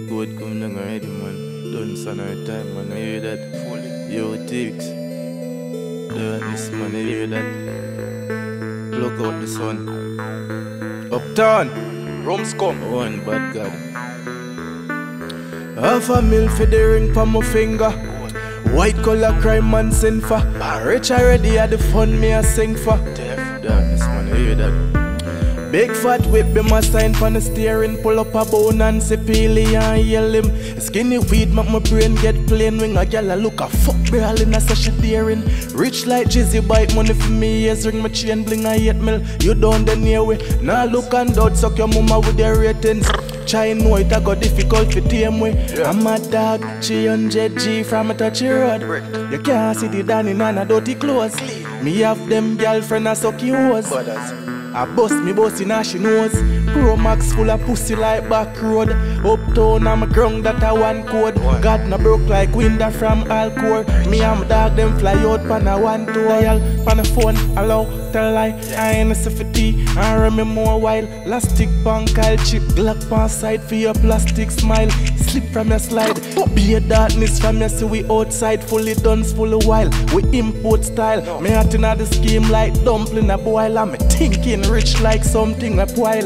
good come down already, man. Done son our time, man. I hear that. Fully. Yo, Tix. Done this, man. I hear that. Plug out the sun. Uptown. Rums come. One bad God. Half a mil for the ring for my finger. White collar crime man sing for. Rich already had the fun me a sing for. Deaf, darkness, man. I hear that. Big fat whip be my sign for the steering. Pull up a bone and say peely and yell him. Skinny weed make my brain get plain. Wing a gal a look a fuck girl in a session daring. Rich like Jizzy bite money for me. Yes, ring my chain bling a 8 mil. You down the near way. Now look and dot suck your mama with their ratings. Try know it a go difficult for tame way. I'm a dog 300G from a touchy road. You can't see the Danny Nana dirty clothes. Me have them girlfriend a suck you hose. I bust me boss in she knows. Pro Max full of pussy like back road. Uptown I'm a ground that I one code. God no broke like window from Alcor. Me and my dog them fly out pan a one to dial. Pan a phone, allow, tell lie. I ain't a safety, I remember more while. Elastic punk, I'll chip Glock pan side for your plastic smile. Slip from your slide, be a darkness from your see we outside. Fully done full of while, we import style. Me heart inna the scheme like dumpling a boil. I'm thinking rich like something a while.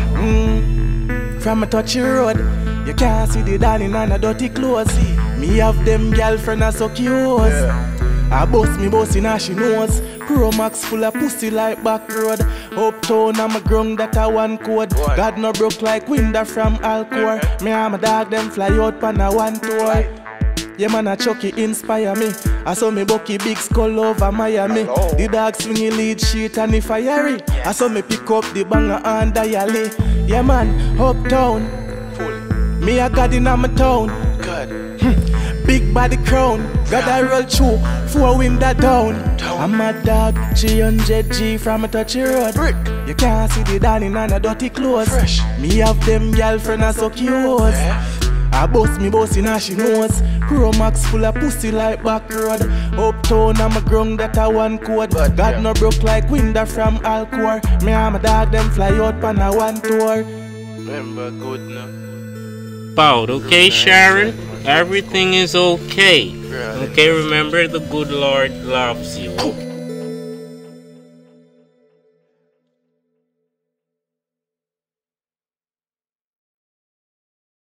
From a touchy road, you can't see the Danny Nana dirty clothes. Me have them girlfriend a suck yours. I bust me boss in she knows. Pro Max full of pussy like back road. Uptown I'm a ground that I one code. God no broke like window from Alcor. Me and my dog them fly out pan a one tour. Yeah man a Chucky inspire me. I saw me Bucky big skull over Miami. The dog swing lead sheet and if fiery. I saw me pick up the banger and dially. Yeah man, Uptown. Me a God in my town. Big body crown. God I roll through 4 window down. I'm a dog 300G from a touchy road. You can't see the Danny Nana dirty clothes. Me have them girlfriend a suck yours. I bust me boss in she knows. Pro Max full of pussy like back road. Uptown I'm a ground that I one code. God no broke like window from Alcor. Me and my dog them fly out pan a one tour. Remember good now. About okay, Sharon? Everything is okay. Okay, remember the good Lord loves you.